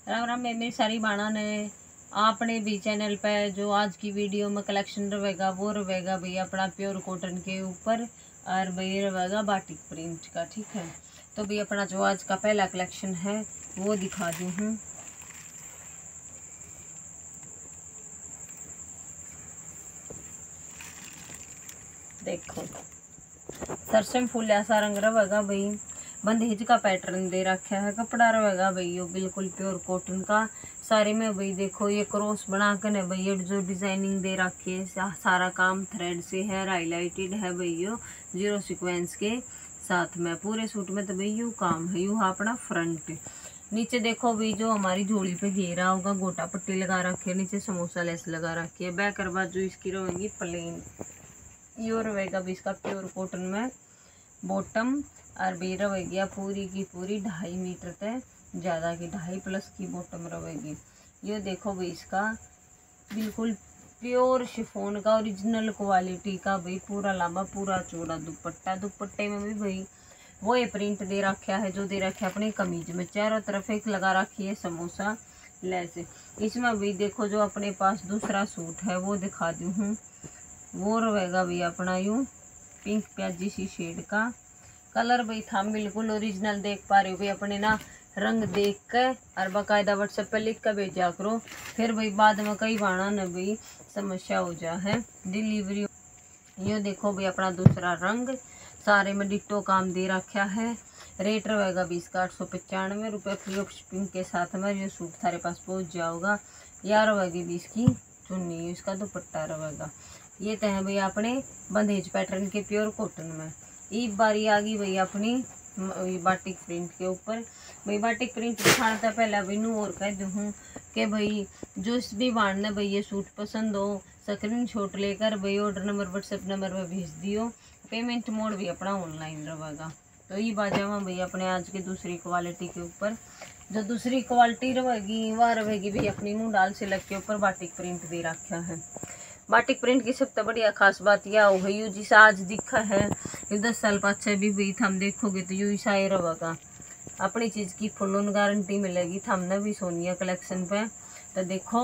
राम राम मेरी सारी बाणा ने आपने भी चैनल पे जो आज की वीडियो में कलेक्शन रहेगा वो रहेगा भैया अपना प्योर कॉटन के ऊपर और भैया रहेगा बाटिक प्रिंट का। ठीक है, तो भैया अपना जो आज का पहला कलेक्शन है वो दिखा दी हूँ। देखो सरसों फूल ऐसा रंग रहेगा भाई, बंदेज का पैटर्न दे रखा है, कपड़ा रहेगा भाई यो बिल्कुल प्योर कॉटन का। सारे में भाई देखो ये क्रॉस बना कर है भैया जो डिजाइनिंग दे रखी है, सारा काम थ्रेड से है, हाईलाइटेड है भैया जीरो सीक्वेंस के साथ में। पूरे सूट में तो भाई यू काम है, यू अपना फ्रंट। नीचे देखो भाई जो हमारी झोली पे घेरा होगा गोटा पट्टी लगा रखी है, नीचे समोसा लेस लगा रखी है। बैक करवा जो इसकी रहेगी प्लेन, यो रहेगा भी इसका प्योर कॉटन में बॉटम और भी रहेगी पूरी की पूरी 2.5 मीटर तक, ज़्यादा की 2.5 प्लस की बॉटम रहेगी। ये देखो भाई इसका बिल्कुल प्योर शिफॉन का ओरिजिनल क्वालिटी का भाई पूरा लंबा पूरा चौड़ा दुपट्टा। दुपट्टे में भी भाई वो ये प्रिंट दे रखा है जो दे रखा है अपनी कमीज में, चारों तरफ एक लगा रखी है समोसा लेस। इसमें भी देखो जो अपने पास दूसरा सूट है वो दिखा दी हूँ, वो रहेगा भाई अपना यूँ पिंक प्याजी सी शेड का कलर। भाई था बिल्कुल ओरिजिनल देख पा रहे हो भाई, अपने ना रंग देख कर और बाकायदा व्हाट्सएप पर लिख कर भेजा करो, फिर भाई बाद में कई बाणा न भाई समस्या हो जा है डिलीवरी। ये देखो भाई अपना दूसरा रंग, सारे में डिट्टो काम दे रखा है। रेट रहेगा 20 का 895 रुपये फ्री ऑफ शिपिंग के साथ में ये सूट थारे पास पहुंच जाओगा। या रहेगी 20 की चुन्नी, इसका दुपट्टा रहेगा। ये तो है भैया अपने बंदेज पैटर्न के प्योर कॉटन में। एक बारी आ गई भैया अपनी बाटिक प्रिंट के ऊपर। भाई बाटिक प्रिंट दिखाना था पहले भाई नू और कह दूँ कि भाई जो इस भी बांधना भाई ये सूट पसंद हो स्क्रीन शॉट लेकर भाई ऑर्डर नंबर व्हाट्सएप नंबर पर भेज दियो। पेमेंट मोड भी अपना ऑनलाइन रहेगा। तो ये बाजा में भैया अपने आज की दूसरी क्वालिटी के ऊपर जो दूसरी क्वालिटी रहेगी वह रहेगी भाई अपनी मुँह डाल से लग के ऊपर बाटिक प्रिंट दे रखा है। बाटिक प्रिंट की सबसे बढ़िया खास बात यह हो गई जिसे आज दिखा है ये 10 साल पाछे भी भाई हम देखोगे तो यू ईसा रहेगा। अपनी चीज़ की फुल ऑन गारंटी मिलेगी हमने भी सोनिया कलेक्शन पे। तो देखो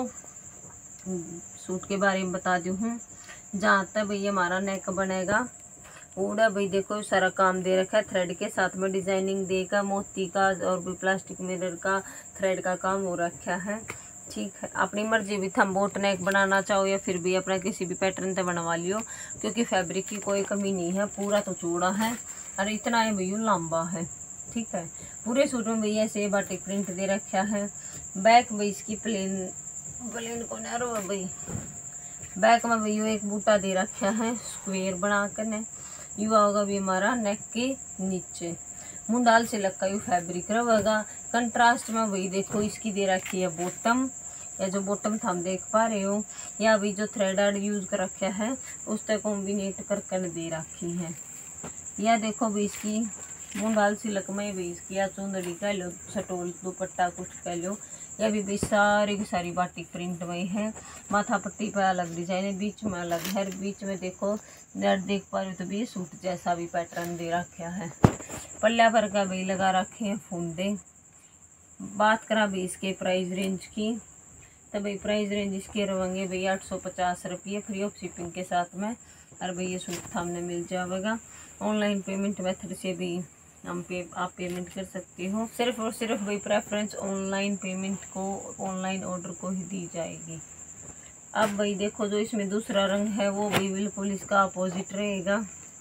सूट के बारे में बता दी हूँ, जहाँ तक भैया हमारा नेक बनेगा पूरा भाई देखो सारा काम दे रखा है थ्रेड के साथ में, डिजाइनिंग देकर मोती का और भी प्लास्टिक मिरर का थ्रेड का काम हो रखा है। ठीक है, अपनी मर्जी भी थम बोट नेक बनाना चाहो या फिर भी अपना किसी भी पैटर्न से बनवा लियो, क्योंकि फैब्रिक की कोई कमी नहीं है, पूरा तो चौड़ा है और इतना है भैया लंबा है। ठीक है, पूरे सूट में भैया ऐसे बाटिक प्रिंट दे रखा है। बैक भाई इसकी प्लेन को नैरो है भाई, बैक में भैया एक बूटा दे रखा है स्क्वेयर बना कर ने, युवा होगा भी हमारा नेक के नीचे मुंडाल से लग का यू फैब्रिक रहेगा। कंट्रास्ट में वही देखो इसकी दे रखी है बॉटम, या जो बॉटम हम देख पा रहे हो या अभी जो थ्रेड यूज कर रखा है उस तक कॉम्बिनेट कर दे रखी है। या देखो भी इसकी मुंडाल सिलक में भी इसकी या चुंदड़ी कह लो छटोल दुपट्टा कुछ कह लो, या भी सारी की सारी बाटिक प्रिंट में है। माथा पट्टी पर अलग डिजाइन है, बीच में अलग है, बीच में देखो नेट देख पा रहे हो तो भी सूट जैसा भी पैटर्न दे रखा है। पल्ला भर का भी लगा रखे हैं फूंदे। बात करा भी इसके प्राइस रेंज की तो भाई प्राइस रेंज इसके रहेंगे भैया 850 रुपये फ्री ऑफ शिपिंग के साथ में। और भैया सूट सामने मिल जाएगा। ऑनलाइन पेमेंट मेथड से भी आप पेमेंट कर सकते हो, सिर्फ और सिर्फ भाई प्रेफरेंस ऑनलाइन पेमेंट को ऑनलाइन ऑर्डर को ही दी जाएगी। अब भाई देखो जो इसमें दूसरा रंग है वो भी बिल्कुल इसका अपोजिट रहेगा,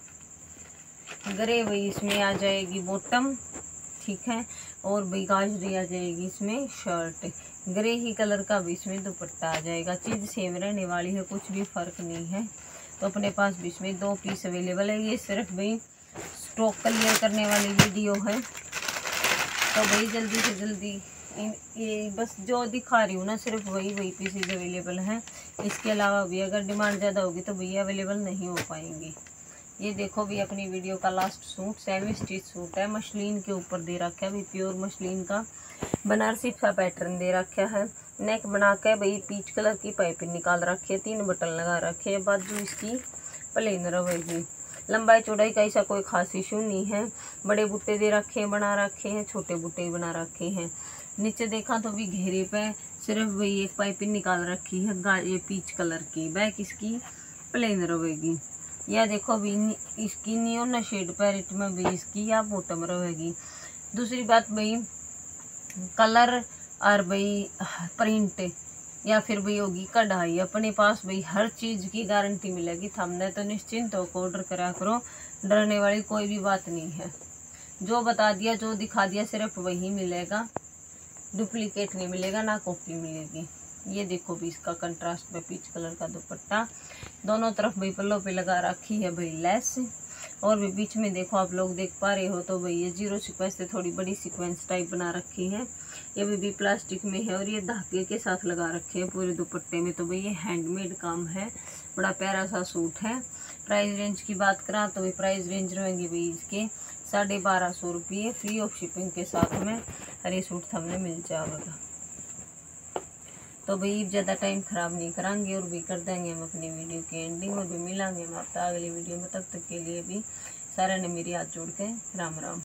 ग्रे भाई इसमें आ जाएगी बॉटम। ठीक है, और भाई गाजरी आ जाएगी इसमें शर्ट, ग्रे ही कलर का भी इसमें दुपट्टा आ जाएगा। चीज़ सेम रहने वाली है, कुछ भी फर्क नहीं है। तो अपने पास भी इसमें 2 पीस अवेलेबल है। ये सिर्फ भाई स्टॉक क्लियर करने वाली वीडियो है, तो भाई जल्दी से जल्दी ये बस जो दिखा रही हूँ ना सिर्फ वही पीसेज अवेलेबल हैं। इसके अलावा भी अगर डिमांड ज़्यादा होगी तो भैया अवेलेबल नहीं हो पाएंगे। ये देखो भी अपनी वीडियो का last suit semi stitch suit है, मसलिन के ऊपर दे रखा है भाई प्योर मसलिन का बनारसी का पैटर्न दे रखा है। नेक बना के भाई पीच कलर की पाइपिंग निकाल रखी है, 3 बटन लगा रखे है, बाजू इसकी प्लेन रहेगी। लंबाई चौड़ाई का ऐसा कोई खास इशू नहीं है। बड़े बूटे दे रखे हैं बना रखे हैं, छोटे बूटे बना रखे हैं। नीचे देखा तो भी घेरे पे सिर्फ वही एक पाइपिंग निकाल रखी है ये पीच कलर की। बैक इसकी प्लेन रहेगी। यह देखो भी इसकी नियोन शेड पैरेट में भी इसकी या बॉटम रहेगी। दूसरी बात भाई कलर और भाई प्रिंट या फिर भाई होगी कढ़ाई, अपने पास भाई हर चीज़ की गारंटी मिलेगी। हमने तो निश्चिंत होकर ऑर्डर करा करो, डरने वाली कोई भी बात नहीं है। जो बता दिया जो दिखा दिया सिर्फ वही मिलेगा, डुप्लीकेट नहीं मिलेगा, ना कॉपी मिलेगी। ये देखो भी इसका कंट्रास्ट में पीच कलर का दुपट्टा, दोनों तरफ भाई पल्लों पे लगा रखी है भाई लेस। और भी बीच में देखो आप लोग देख पा रहे हो तो भाई ये 0 सीक्वेंस से थोड़ी बड़ी सीक्वेंस टाइप बना रखी है। ये भी प्लास्टिक में है और ये धागे के साथ लगा रखे हैं पूरे दुपट्टे में। तो भाई ये हैंडमेड काम है, बड़ा प्यारा सा सूट है। प्राइस रेंज की बात करा तो भाई प्राइस रेंज रहेंगे भाई इसके 1250 रुपये फ्री ऑफ शिपिंग के साथ में हर ये सूट हमने मिल जाएगा। तो भाई ज़्यादा टाइम ख़राब नहीं कराएंगे और भी कर देंगे हम अपनी वीडियो के एंडिंग और भी मिलांगे हम आपका अगली वीडियो में। तब तक के लिए भी सारा ने मेरी हाथ जोड़ के राम राम।